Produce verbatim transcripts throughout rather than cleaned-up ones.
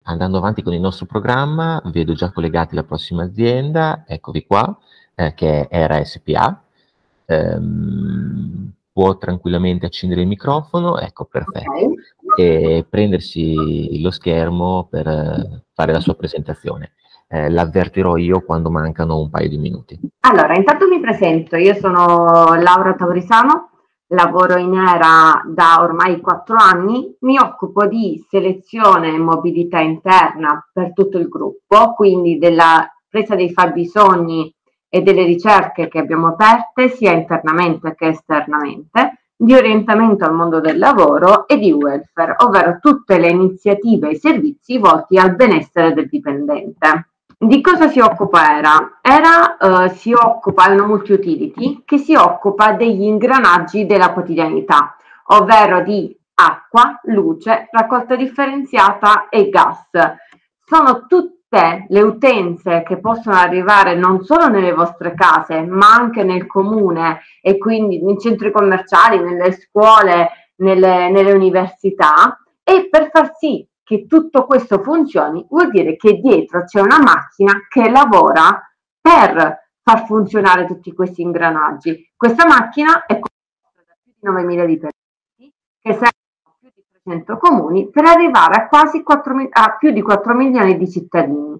andando avanti con il nostro programma, vedo già collegati la prossima azienda, eccovi qua, eh, che è Era S P A. Ehm, può tranquillamente accendere il microfono, ecco, perfetto, Okay. e prendersi lo schermo per eh, fare la sua presentazione. Eh, l'avvertirò io quando mancano un paio di minuti. Allora, intanto mi presento, io sono Laura Taurisano, lavoro in Era da ormai quattro anni, mi occupo di selezione e mobilità interna per tutto il gruppo, quindi della presa dei fabbisogni e delle ricerche che abbiamo aperte sia internamente che esternamente, di orientamento al mondo del lavoro e di welfare, ovvero tutte le iniziative e i servizi volti al benessere del dipendente. Di cosa si occupa Era? Era eh, si occupa, è una multi-utility che si occupa degli ingranaggi della quotidianità, ovvero di acqua, luce, raccolta differenziata e gas. Sono tutte le utenze che possono arrivare non solo nelle vostre case, ma anche nel comune e quindi nei centri commerciali, nelle scuole, nelle, nelle università, e per far sì che tutto questo funzioni vuol dire che dietro c'è una macchina che lavora per far funzionare tutti questi ingranaggi. Questa macchina è composta da più di novemila dipendenti che servono a più di trecento comuni per arrivare a quasi quattro, a più di quattro milioni di cittadini.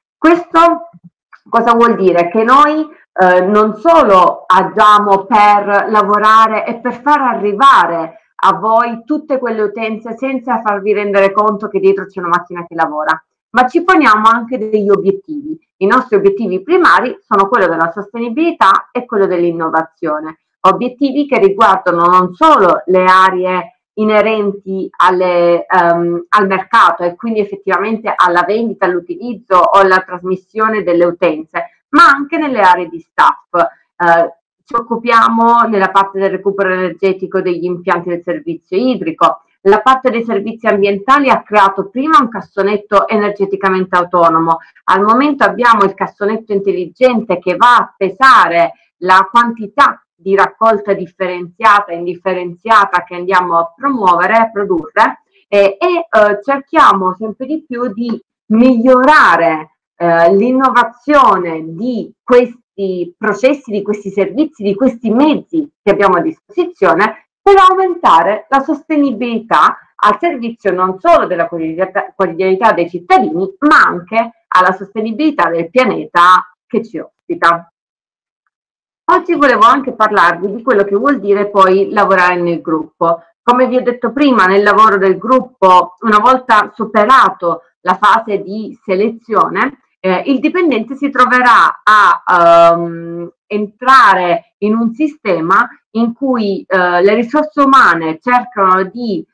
Questo cosa vuol dire? Che noi eh, non solo agiamo per lavorare e per far arrivare a voi tutte quelle utenze senza farvi rendere conto che dietro c'è una macchina che lavora, ma ci poniamo anche degli obiettivi. I nostri obiettivi primari sono quello della sostenibilità e quello dell'innovazione, obiettivi che riguardano non solo le aree inerenti alle, um, al mercato e quindi effettivamente alla vendita, all'utilizzo o alla trasmissione delle utenze, ma anche nelle aree di staff. Uh, Ci occupiamo nella parte del recupero energetico degli impianti del servizio idrico. La parte dei servizi ambientali ha creato prima un cassonetto energeticamente autonomo. Al momento abbiamo il cassonetto intelligente che va a pesare la quantità di raccolta differenziata e indifferenziata che andiamo a promuovere, a produrre eh, e eh, cerchiamo sempre di più di migliorare eh, l'innovazione di questi di processi, di questi servizi, di questi mezzi che abbiamo a disposizione per aumentare la sostenibilità al servizio non solo della quotidianità dei cittadini, ma anche alla sostenibilità del pianeta che ci ospita. Oggi volevo anche parlarvi di quello che vuol dire poi lavorare nel gruppo. Come vi ho detto prima, nel lavoro del gruppo, una volta superato la fase di selezione, Eh, il dipendente si troverà a um, entrare in un sistema in cui uh, le risorse umane cercano di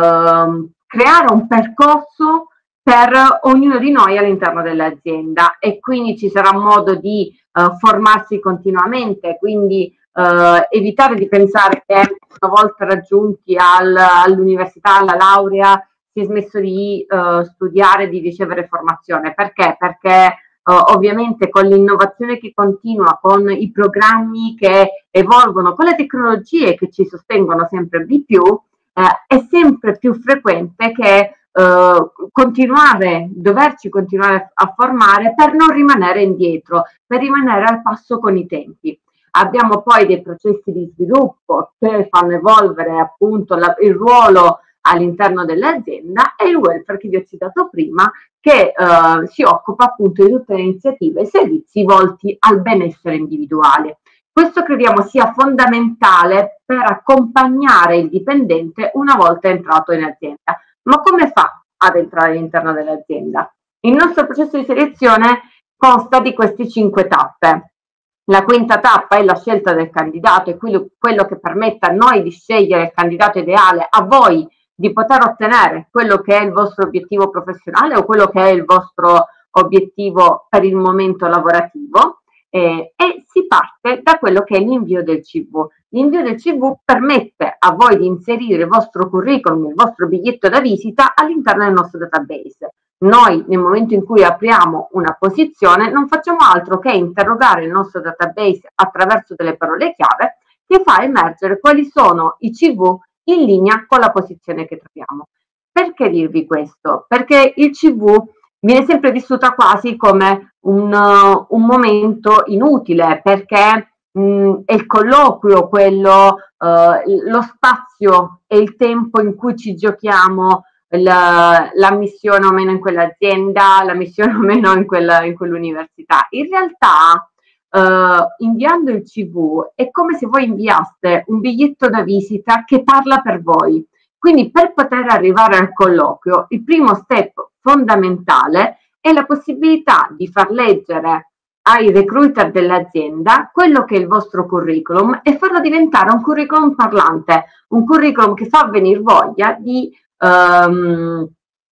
uh, creare un percorso per ognuno di noi all'interno dell'azienda e quindi ci sarà modo di uh, formarsi continuamente, quindi uh, evitare di pensare che una volta raggiunti al, all'università, alla laurea, si è smesso di uh, studiare, di ricevere formazione. Perché? Perché uh, ovviamente con l'innovazione che continua, con i programmi che evolvono, con le tecnologie che ci sostengono sempre di più, uh, è sempre più frequente che uh, continuare, doverci continuare a formare per non rimanere indietro, per rimanere al passo con i tempi. Abbiamo poi dei processi di sviluppo che fanno evolvere appunto la, il ruolo all'interno dell'azienda e il welfare che vi ho citato prima, che eh, si occupa appunto di tutte le iniziative e servizi volti al benessere individuale. Questo crediamo sia fondamentale per accompagnare il dipendente una volta entrato in azienda. Ma come fa ad entrare all'interno dell'azienda? Il nostro processo di selezione consta di queste cinque tappe. La quinta tappa è la scelta del candidato, è quello, quello che permette a noi di scegliere il candidato ideale, a voi di poter ottenere quello che è il vostro obiettivo professionale o quello che è il vostro obiettivo per il momento lavorativo eh, e si parte da quello che è l'invio del C V. L'invio del C V permette a voi di inserire il vostro curriculum, il vostro biglietto da visita all'interno del nostro database. Noi nel momento in cui apriamo una posizione non facciamo altro che interrogare il nostro database attraverso delle parole chiave che fa emergere quali sono i C V in linea con la posizione che troviamo. Perché dirvi questo? Perché il C V viene sempre vissuta quasi come un, uh, un momento inutile, perché mh, è il colloquio, quello, uh, lo spazio e il tempo in cui ci giochiamo la, la missione o meno in quell'azienda, la missione o meno in, quella, in quell'università. In realtà, uh, inviando il C V è come se voi inviaste un biglietto da visita che parla per voi. Quindi per poter arrivare al colloquio, il primo step fondamentale è la possibilità di far leggere ai recruiter dell'azienda quello che è il vostro curriculum e farlo diventare un curriculum parlante, un curriculum che fa venire voglia di um,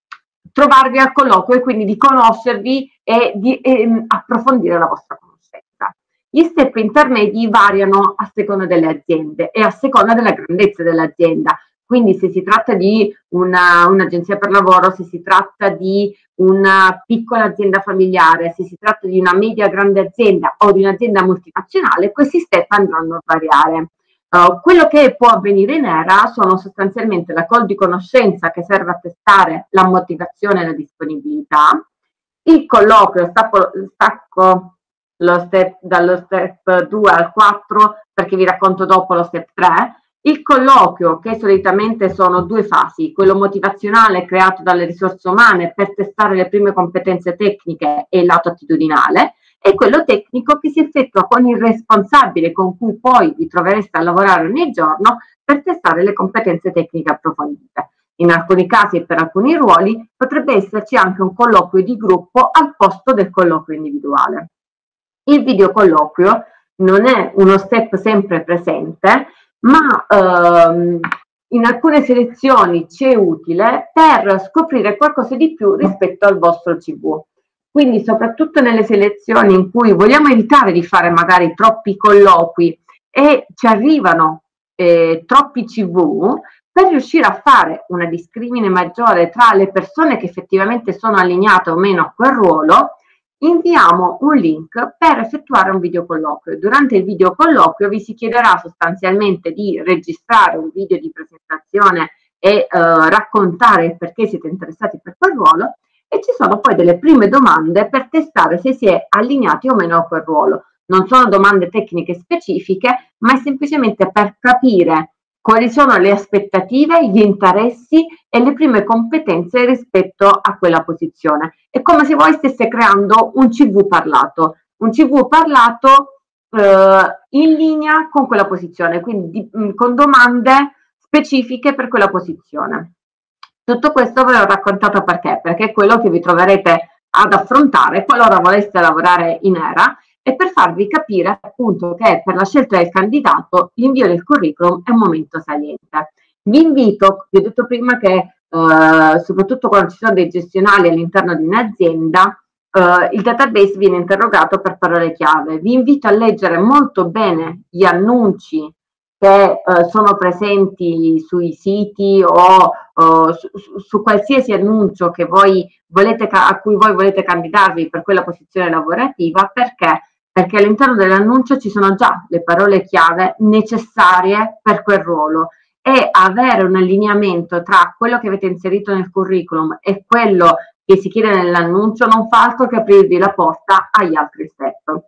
trovarvi al colloquio e quindi di conoscervi e di e, approfondire la vostra conoscenza. Gli step intermedi variano a seconda delle aziende e a seconda della grandezza dell'azienda. Quindi se si tratta di un'agenzia un per lavoro, se si tratta di una piccola azienda familiare, se si tratta di una media grande azienda o di un'azienda multinazionale, questi step andranno a variare. Uh, quello che può avvenire in ERA sono sostanzialmente la call di conoscenza che serve a testare la motivazione e la disponibilità, il colloquio, stacco, stacco lo step, dallo step due al quattro perché vi racconto dopo lo step tre, il colloquio, che solitamente sono due fasi, quello motivazionale creato dalle risorse umane per testare le prime competenze tecniche e il lato attitudinale, e quello tecnico che si effettua con il responsabile con cui poi vi trovereste a lavorare ogni giorno per testare le competenze tecniche approfondite. In alcuni casi e per alcuni ruoli potrebbe esserci anche un colloquio di gruppo al posto del colloquio individuale. Il videocolloquio non è uno step sempre presente, ma ehm, in alcune selezioni ci è utile per scoprire qualcosa di più rispetto al vostro C V. Quindi soprattutto nelle selezioni in cui vogliamo evitare di fare magari troppi colloqui e ci arrivano eh, troppi C V, per riuscire a fare una discrimine maggiore tra le persone che effettivamente sono allineate o meno a quel ruolo, inviamo un link per effettuare un videocolloquio. Durante il videocolloquio vi si chiederà sostanzialmente di registrare un video di presentazione e eh, raccontare il perché siete interessati per quel ruolo, e ci sono poi delle prime domande per testare se si è allineati o meno a quel ruolo. Non sono domande tecniche specifiche, ma è semplicemente per capire quali sono le aspettative, gli interessi e le prime competenze rispetto a quella posizione. È come se voi stesse creando un C V parlato, un C V parlato eh, in linea con quella posizione, quindi di, con domande specifiche per quella posizione. Tutto questo ve l'ho raccontato perché? Perché è quello che vi troverete ad affrontare qualora voleste lavorare in ERA, e per farvi capire appunto che per la scelta del candidato l'invio del curriculum è un momento saliente. Vi invito, vi ho detto prima che eh, soprattutto quando ci sono dei gestionali all'interno di un'azienda, eh, il database viene interrogato per parole chiave. Vi invito a leggere molto bene gli annunci che eh, sono presenti sui siti o uh, su, su qualsiasi annuncio che voi volete, a cui voi volete candidarvi per quella posizione lavorativa. Perché? Perché all'interno dell'annuncio ci sono già le parole chiave necessarie per quel ruolo, e avere un allineamento tra quello che avete inserito nel curriculum e quello che si chiede nell'annuncio non fa altro che aprirvi la porta agli altri step.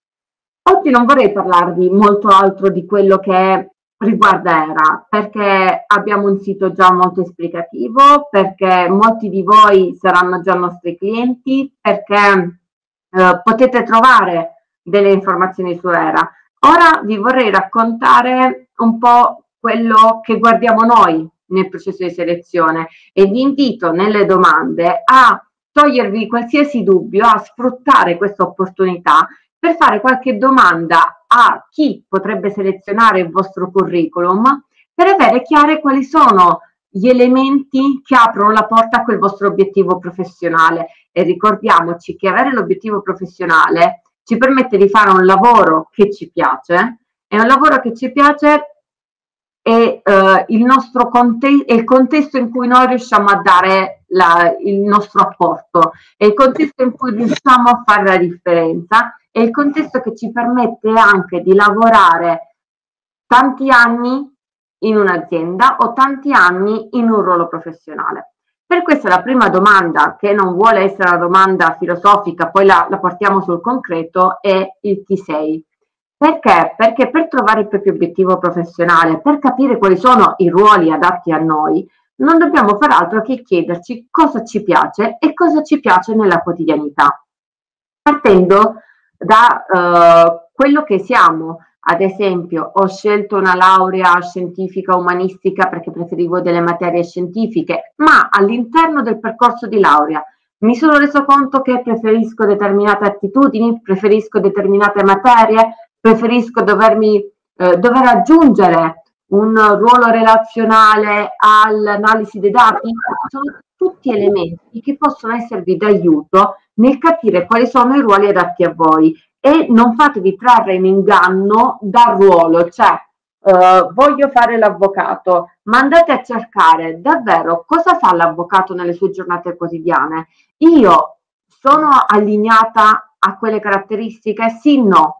Oggi non vorrei parlarvi molto altro di quello che riguarda ERA, perché abbiamo un sito già molto esplicativo, perché molti di voi saranno già nostri clienti, perché eh, potete trovare delle informazioni su ERA. Ora vi vorrei raccontare un po' quello che guardiamo noi nel processo di selezione, e vi invito nelle domande a togliervi qualsiasi dubbio, a sfruttare questa opportunità per fare qualche domanda a chi potrebbe selezionare il vostro curriculum, per avere chiare quali sono gli elementi che aprono la porta a quel vostro obiettivo professionale. E ricordiamoci che avere l'obiettivo professionale ci permette di fare un lavoro che ci piace, e un lavoro che ci piace è, uh, il, nostro conte- è il contesto in cui noi riusciamo a dare la, il nostro apporto, è il contesto in cui riusciamo a fare la differenza, è il contesto che ci permette anche di lavorare tanti anni in un'azienda o tanti anni in un ruolo professionale. Per questo la prima domanda, che non vuole essere una domanda filosofica, poi la, la portiamo sul concreto, è il chi sei. Perché? Perché per trovare il proprio obiettivo professionale, per capire quali sono i ruoli adatti a noi, non dobbiamo far altro che chiederci cosa ci piace e cosa ci piace nella quotidianità. Partendo da eh, quello che siamo. Ad esempio, ho scelto una laurea scientifica umanistica perché preferivo delle materie scientifiche, ma all'interno del percorso di laurea mi sono reso conto che preferisco determinate attitudini, preferisco determinate materie, preferisco dovermi, eh, dover aggiungere un ruolo relazionale all'analisi dei dati. Sono tutti elementi che possono esservi d'aiuto nel capire quali sono i ruoli adatti a voi. E non fatevi trarre in inganno dal ruolo, cioè eh, voglio fare l'avvocato, ma andate a cercare davvero cosa fa l'avvocato nelle sue giornate quotidiane. Io sono allineata a quelle caratteristiche? Sì, no.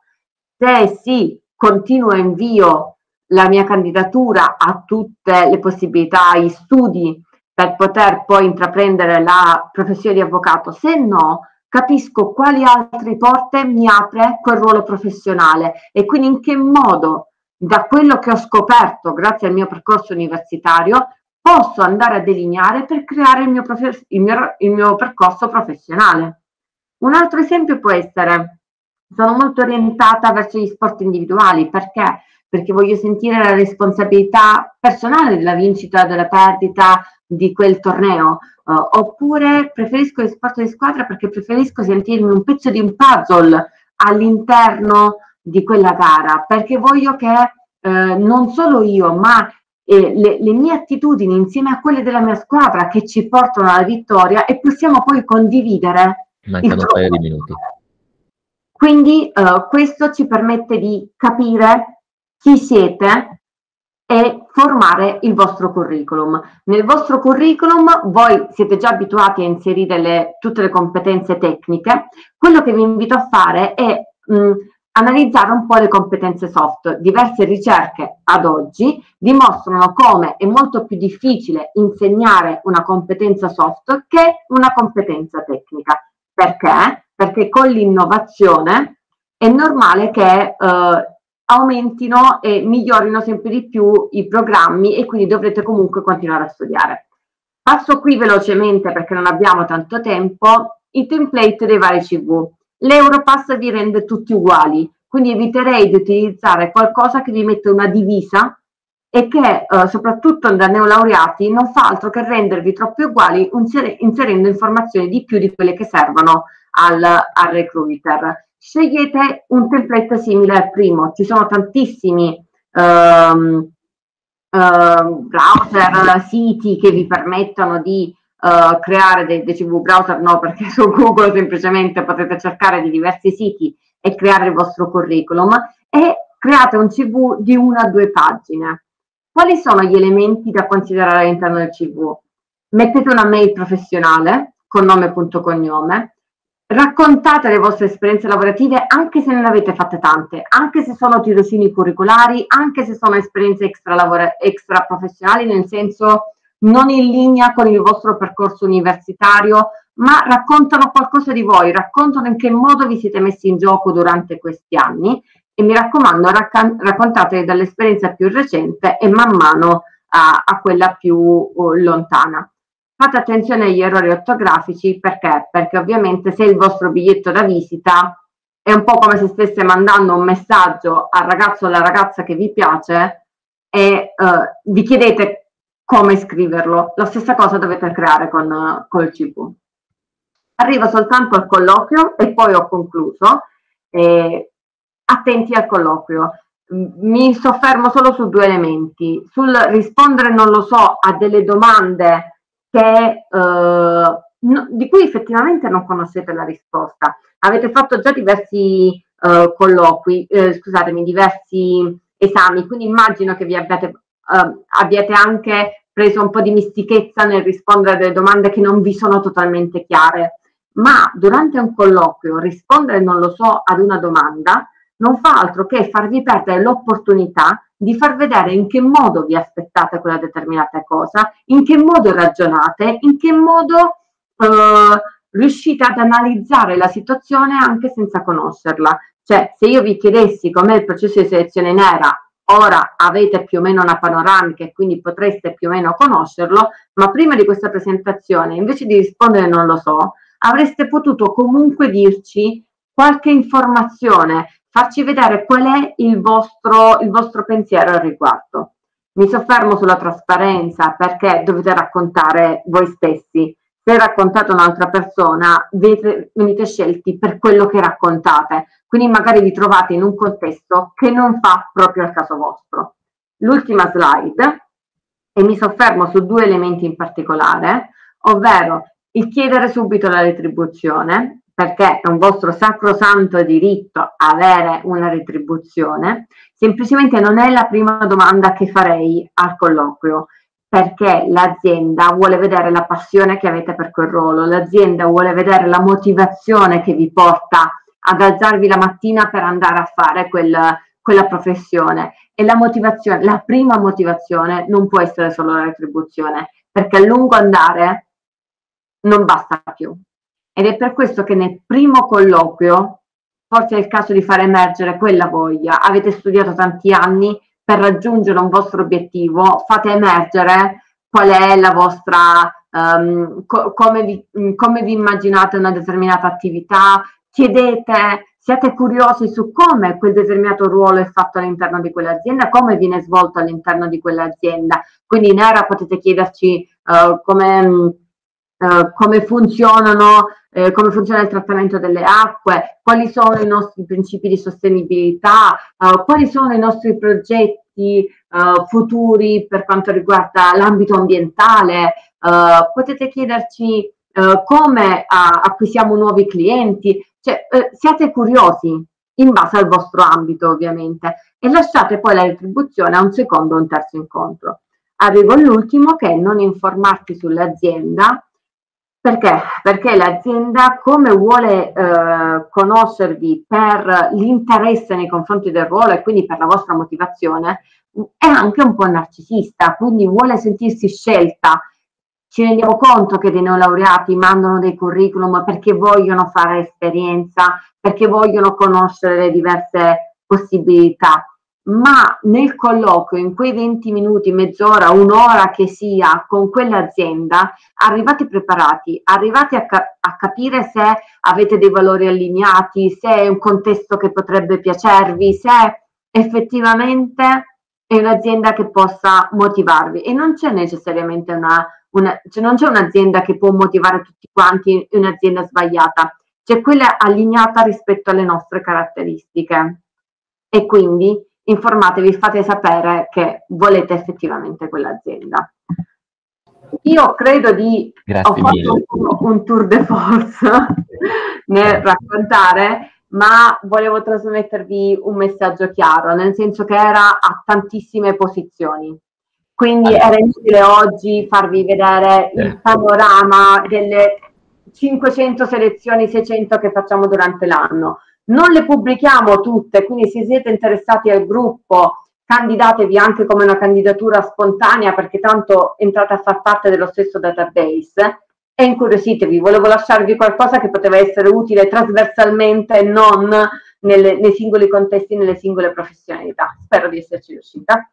Se sì, continuo e invio la mia candidatura a tutte le possibilità, gli studi per poter poi intraprendere la professione di avvocato. Se no, capisco quali altre porte mi apre quel ruolo professionale e quindi in che modo, da quello che ho scoperto grazie al mio percorso universitario, posso andare a delineare per creare il mio, il mio, il mio percorso professionale. Un altro esempio può essere: sono molto orientata verso gli sport individuali. Perché? Perché voglio sentire la responsabilità personale della vincita o della perdita di quel torneo. Uh, oppure preferisco gli sport di squadra perché preferisco sentirmi un pezzo di un puzzle all'interno di quella gara, perché voglio che eh, non solo io, ma eh, le, le mie attitudini insieme a quelle della mia squadra che ci portano alla vittoria e possiamo poi condividere. Mancano un paio di minuti. Quindi uh, questo ci permette di capire chi siete e formare il vostro curriculum. Nel vostro curriculum voi siete già abituati a inserire le, tutte le competenze tecniche. Quello che vi invito a fare è mh, analizzare un po' le competenze soft. Diverse ricerche ad oggi dimostrano come è molto più difficile insegnare una competenza soft che una competenza tecnica. Perché? Perché con l'innovazione è normale che eh, aumentino e migliorino sempre di più i programmi e quindi dovrete comunque continuare a studiare. Passo qui velocemente perché non abbiamo tanto tempo i template dei vari C V. L'Europass vi rende tutti uguali, quindi eviterei di utilizzare qualcosa che vi mette una divisa e che eh, soprattutto da neolaureati non fa altro che rendervi troppo uguali inserendo informazioni di più di quelle che servono al, al recruiter. Scegliete un template simile al primo. Ci sono tantissimi um, uh, browser, siti che vi permettono di uh, creare dei, dei C V. Browser no, perché su Google semplicemente potete cercare di diversi siti e creare il vostro curriculum e create un C V di una a due pagine. Quali sono gli elementi da considerare all'interno del C V? Mettete una mail professionale con nome e cognome. Raccontate le vostre esperienze lavorative anche se non avete fatte tante, anche se sono tirocini curriculari, anche se sono esperienze extra, extra professionali, nel senso non in linea con il vostro percorso universitario, ma raccontano qualcosa di voi, raccontano in che modo vi siete messi in gioco durante questi anni e mi raccomando raccontatele dall'esperienza più recente e man mano a, a quella più uh, lontana. Fate attenzione agli errori ortografici. Perché? Perché ovviamente se il vostro biglietto da visita è un po' come se stesse mandando un messaggio al ragazzo o alla ragazza che vi piace e uh, vi chiedete come scriverlo. La stessa cosa dovete creare con uh, col C V. Arrivo soltanto al colloquio e poi ho concluso. Eh, attenti al colloquio. Mi soffermo solo su due elementi. Sul rispondere non lo so a delle domande che, eh, no, di cui effettivamente non conoscete la risposta. Avete fatto già diversi eh, colloqui, eh, scusatemi, diversi esami, quindi immagino che vi abbiate, eh, abbiate anche preso un po' di mistichezza nel rispondere a delle domande che non vi sono totalmente chiare. Ma durante un colloquio rispondere non lo so ad una domanda non fa altro che farvi perdere l'opportunità di far vedere in che modo vi aspettate quella determinata cosa, in che modo ragionate, in che modo eh, riuscite ad analizzare la situazione anche senza conoscerla. Cioè, se io vi chiedessi com'è il processo di selezione nera, ora avete più o meno una panoramica e quindi potreste più o meno conoscerlo, ma prima di questa presentazione, invece di rispondere non lo so, avreste potuto comunque dirci qualche informazione, farci vedere qual è il vostro, il vostro pensiero al riguardo. Mi soffermo sulla trasparenza perché dovete raccontare voi stessi. Se raccontate un'altra persona, venite, venite scelti per quello che raccontate. Quindi magari vi trovate in un contesto che non fa proprio al caso vostro. L'ultima slide, e mi soffermo su due elementi in particolare, ovvero il chiedere subito la retribuzione, perché è un vostro sacrosanto diritto avere una retribuzione, semplicemente non è la prima domanda che farei al colloquio, perché l'azienda vuole vedere la passione che avete per quel ruolo, l'azienda vuole vedere la motivazione che vi porta ad alzarvi la mattina per andare a fare quel, quella professione. E la motivazione, la prima motivazione non può essere solo la retribuzione, perché a lungo andare non basta più. Ed è per questo che nel primo colloquio forse è il caso di far emergere quella voglia. Avete studiato tanti anni per raggiungere un vostro obiettivo, fate emergere qual è la vostra, um, co come, vi, come vi immaginate una determinata attività, chiedete, siate curiosi su come quel determinato ruolo è fatto all'interno di quell'azienda, come viene svolto all'interno di quell'azienda. Quindi in Era potete chiederci uh, come... Uh, come funzionano, eh, come funziona il trattamento delle acque, quali sono i nostri principi di sostenibilità, uh, quali sono i nostri progetti uh, futuri per quanto riguarda l'ambito ambientale, uh, potete chiederci uh, come uh, acquisiamo nuovi clienti, cioè uh, siate curiosi in base al vostro ambito ovviamente e lasciate poi la retribuzione a un secondo o un terzo incontro. Arrivo all'ultimo che è non informarti sull'azienda. Perché? Perché l'azienda, come vuole eh, conoscervi per l'interesse nei confronti del ruolo e quindi per la vostra motivazione, è anche un po' narcisista, quindi vuole sentirsi scelta. Ci rendiamo conto che dei neolaureati mandano dei curriculum perché vogliono fare esperienza, perché vogliono conoscere le diverse possibilità. Ma nel colloquio, in quei venti minuti, mezz'ora, un'ora che sia con quell'azienda, arrivate preparati, arrivate a, ca a capire se avete dei valori allineati, se è un contesto che potrebbe piacervi, se effettivamente è un'azienda che possa motivarvi. E non c'è necessariamente una, una cioè non c'è un'azienda che può motivare tutti quanti, un'azienda sbagliata, c'è quella allineata rispetto alle nostre caratteristiche. E quindi informatevi, fate sapere che volete effettivamente quell'azienda. Io credo di Grazie ho fatto un, un tour de force nel raccontare, ma volevo trasmettervi un messaggio chiaro, nel senso che Era a tantissime posizioni. Quindi allora, era inutile oggi farvi vedere il panorama delle cinquecento selezioni, seicento che facciamo durante l'anno. Non le pubblichiamo tutte, quindi se siete interessati al gruppo, candidatevi anche come una candidatura spontanea, perché tanto entrate a far parte dello stesso database e incuriositevi. Volevo lasciarvi qualcosa che poteva essere utile trasversalmente, non nelle, nei singoli contesti, nelle singole professionalità. Spero di esserci riuscita.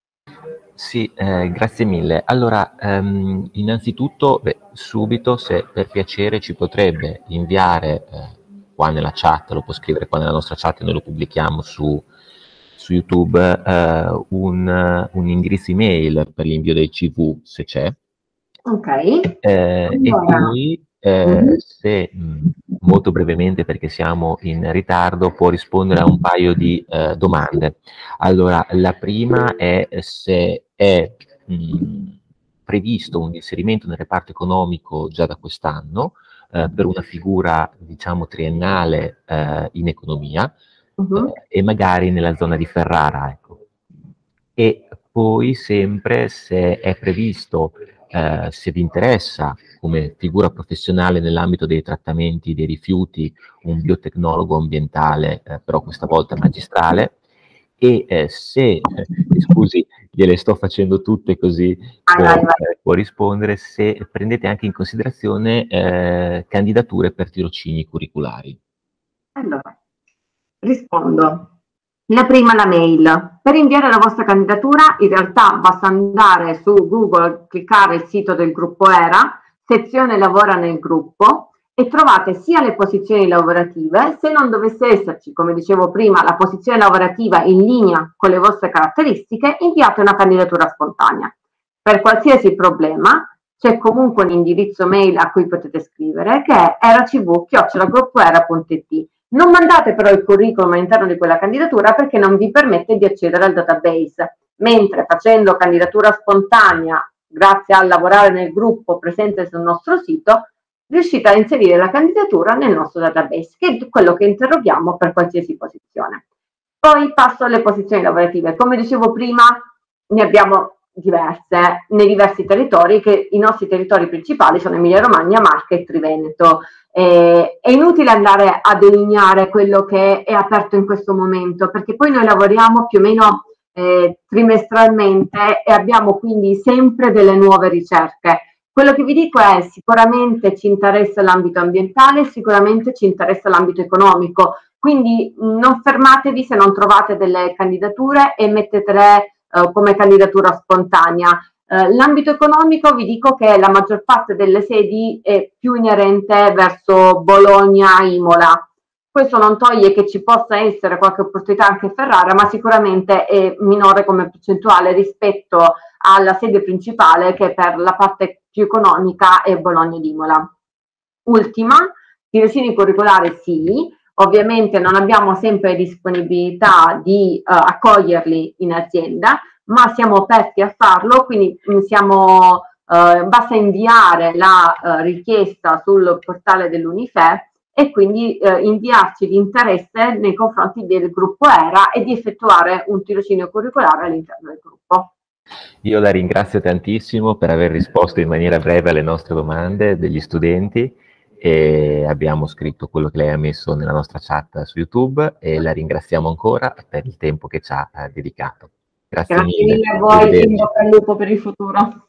Sì, eh, grazie mille. Allora, ehm, innanzitutto, beh, subito, se per piacere ci potrebbe inviare... Eh, qua nella chat, lo può scrivere qua nella nostra chat e noi lo pubblichiamo su, su YouTube, eh, un, un indirizzo email per l'invio del C V, se c'è. Ok. Eh, allora. E poi, eh, mm-hmm. se mh, molto brevemente, perché siamo in ritardo, può rispondere a un paio di eh, domande. Allora, la prima è se è mh, previsto un inserimento nel reparto economico già da quest'anno, Eh, per una figura, diciamo, triennale eh, in economia, uh-huh. eh, e magari nella zona di Ferrara, ecco. E poi sempre se è previsto, eh, se vi interessa come figura professionale nell'ambito dei trattamenti dei rifiuti, un biotecnologo ambientale, eh, però questa volta magistrale, e eh, se, eh, scusi, gliele sto facendo tutte così può, eh, può rispondere, se prendete anche in considerazione eh, candidature per tirocini curriculari. Allora, rispondo. La prima, la mail. Per inviare la vostra candidatura in realtà basta andare su Google, cliccare il sito del gruppo ERA, sezione lavora nel gruppo, e trovate sia le posizioni lavorative. Se non dovesse esserci, come dicevo prima, la posizione lavorativa in linea con le vostre caratteristiche, inviate una candidatura spontanea. Per qualsiasi problema c'è comunque un indirizzo mail a cui potete scrivere, che è eracv chiocciola gruppoera punto it. Non mandate però il curriculum all'interno di quella candidatura, perché non vi permette di accedere al database, mentre facendo candidatura spontanea, grazie a lavorare nel gruppo presente sul nostro sito, riuscite a inserire la candidatura nel nostro database, che è quello che interroghiamo per qualsiasi posizione. Poi passo alle posizioni lavorative. Come dicevo prima, ne abbiamo diverse nei diversi territori, che i nostri territori principali sono Emilia Romagna, Marche e Triveneto. Eh, è inutile andare a delineare quello che è aperto in questo momento, perché poi noi lavoriamo più o meno eh, trimestralmente e abbiamo quindi sempre delle nuove ricerche. Quello che vi dico è: sicuramente ci interessa l'ambito ambientale, sicuramente ci interessa l'ambito economico, quindi non fermatevi se non trovate delle candidature e mettetele eh, come candidatura spontanea. Eh, l'ambito economico, vi dico che la maggior parte delle sedi è più inerente verso Bologna, Imola. Questo non toglie che ci possa essere qualche opportunità anche a Ferrara, ma sicuramente è minore come percentuale rispetto alla sede principale, che per la parte più economica è Bologna ed Imola. Ultima, tirocini curricolari sì, ovviamente non abbiamo sempre disponibilità di uh, accoglierli in azienda, ma siamo aperti a farlo, quindi siamo, uh, basta inviare la uh, richiesta sul portale dell'Unife e quindi uh, inviarci l'interesse nei confronti del gruppo ERA e di effettuare un tirocinio curricolare all'interno del gruppo. Io la ringrazio tantissimo per aver risposto in maniera breve alle nostre domande degli studenti, e abbiamo scritto quello che lei ha messo nella nostra chat su YouTube, e la ringraziamo ancora per il tempo che ci ha eh, dedicato. Grazie, Grazie mille. mille a voi, in bocca al lupo per il futuro.